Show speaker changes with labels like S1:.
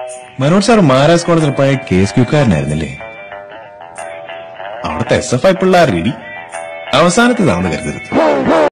S1: Manoj sir Maharaj കോളേജിൽ പോയ case ക്യൂക്കാരനായിരുന്നില്ലേ? അവിടുത്തെ SFI പിള്ളേർ റെഡി അവസാനത്തേതാണെന്ന് കരുതരുത്.